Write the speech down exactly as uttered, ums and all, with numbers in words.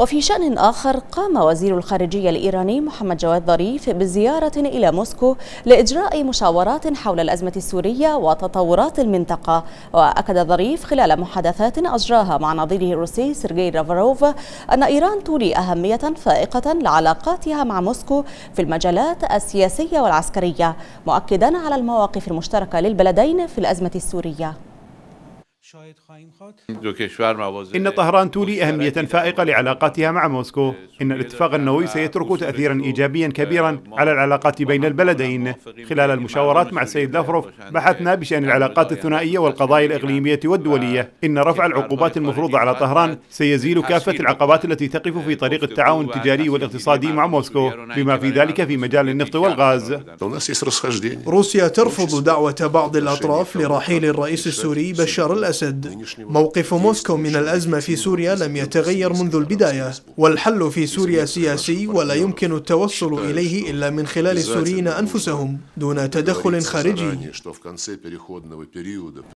وفي شأن آخر، قام وزير الخارجية الإيراني محمد جواد ظريف بزيارة إلى موسكو لإجراء مشاورات حول الأزمة السورية وتطورات المنطقة. وأكد ظريف خلال محادثات أجراها مع نظيره الروسي سيرجي لافروف أن إيران تولي أهمية فائقة لعلاقاتها مع موسكو في المجالات السياسية والعسكرية، مؤكدا على المواقف المشتركة للبلدين في الأزمة السورية. إن طهران تولي أهمية فائقة لعلاقاتها مع موسكو. إن الاتفاق النووي سيترك تأثيرا إيجابيا كبيرا على العلاقات بين البلدين. خلال المشاورات مع السيد لافروف بحثنا بشأن العلاقات الثنائية والقضايا الإقليمية والدولية. إن رفع العقوبات المفروضة على طهران سيزيل كافة العقبات التي تقف في طريق التعاون التجاري والاقتصادي مع موسكو، بما في ذلك في مجال النفط والغاز. روسيا ترفض دعوة بعض الأطراف لرحيل الرئيس السوري بشار الأسد. موقف موسكو من الأزمة في سوريا لم يتغير منذ البداية، والحل في سوريا سياسي ولا يمكن التوصل إليه إلا من خلال السوريين أنفسهم دون تدخل خارجي.